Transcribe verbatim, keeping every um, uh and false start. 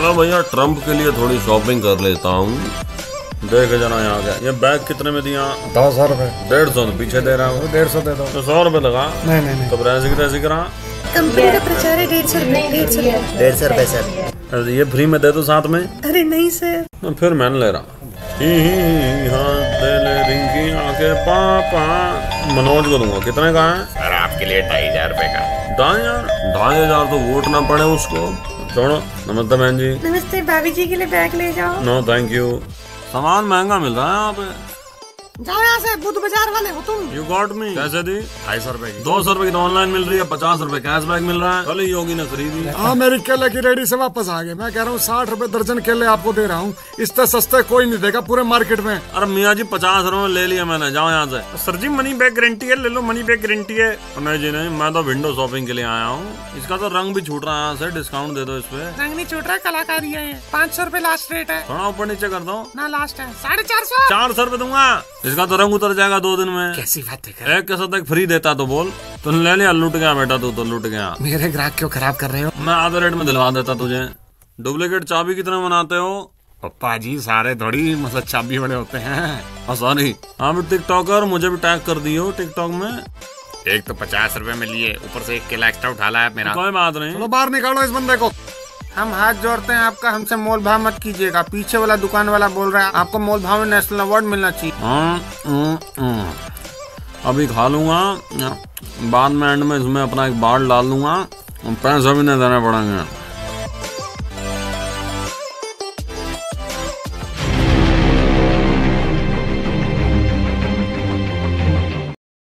चलो भैया ट्रम्प के लिए थोड़ी शॉपिंग कर लेता हूँ। देख जना यहाँ क्या ये बैग कितने में दिया? दो सौ रुपए। डेढ़ सौ पीछे दे रहा हूँ। डेढ़ सौ दे दो। तो सौ रुपए लगा। नहीं नहीं नहीं। तो रैसी रैसी करा। कंपनी का प्रचार है डेढ़ सौ रुपए। डेढ़ सौ रुपए डेढ़ सौ रुपए सर। ये फ्री में दे दो साथ में। अरे नहीं सर। तो फिर मैंने ले रहा। ही ही ही हाँ दे ले रिंकी आके पापा मनोज को दूंगा। कितने का है? सर आपके लिए ढाई हजार रुपए का। ढाई हजार ढाई हजार तो वोट ना पड़े उसको। छोड़ो। नमस्ते बहन जी। नमस्ते भाभी जी के लिए बैग ले जाओ। No thank you. सामान महंगा मिल रहा है यहाँ पे। जाओ यहाँ से, बुद्ध बाजार वाले हो तुम। You got me. कैसे दी? ढाई सौ रुपए की। दो सौ रुपए की तो ऑनलाइन मिल रही है, पचास रुपए कैशबैक मिल रहा है। कल ही योगी ने खरीदी। हाँ मेरी केले की रेडी से वापस आ गए। मैं कह रहा हूँ साठ रुपए दर्जन केले आपको दे रहा हूँ, इससे सस्ते कोई नहीं देगा पूरे मार्केट में। अरे मियाँ जी पचास रुपए में ले लिया मैंने, जाओ यहाँ से। Sir ji money bag guarantee है, ले लो मनी बैग गारंटी है। नहीं जी नहीं, मैं तो विंडो शॉपिंग के लिए आया हूँ। इसका तो रंग भी छूट रहा है यहाँ से, डिस्काउंट दे दो इस पे। रंग नहीं छूट रहा, कलाकारी है। पाँच सौ रुपए लास्ट रेट है। थोड़ा ऊपर नीचे कर दो ना, लास्ट है साढ़े चार सौ। चार सौ रुपए दूंगा। इसका तो रंग उतर जाएगा दो दिन में। कैसी बात है? एक के साथ एक फ्री देता तो बोल। तूने ले लिया, लूट गया बेटा, तू तो लूट गया। मेरे ग्राहक क्यों खराब कर रहे हो? मैं आधे रेट में दिलवा देता तुझे। डुप्लीकेट चाबी कितने बनाते हो? पप्पा जी सारे थोड़ी मतलब चाबी बड़े होते हैं। सॉरी। हाँ भी टिकटॉकर, मुझे भी टैग कर दियो टिकटॉक में। एक तो पचास रुपए में लिए, ऊपर से एक केला एक्स्ट्रा उठा लाया मेरा। कोई बात नहीं। चलो बाहर निकालो इस बंदे को। हम हाथ जोड़ते हैं आपका, हमसे मोल भाव मत कीजिएगा। पीछे वाला दुकान वाला बोल रहा है आपको मोल भाव में नेशनल अवार्ड मिलना चाहिए। हाँ, हम्म, हम्म। अभी खा लूंगा, बाद में एंड में इसमें अपना एक बाल डाल दूंगा, पैसा भी नहीं देने पड़ेंगे।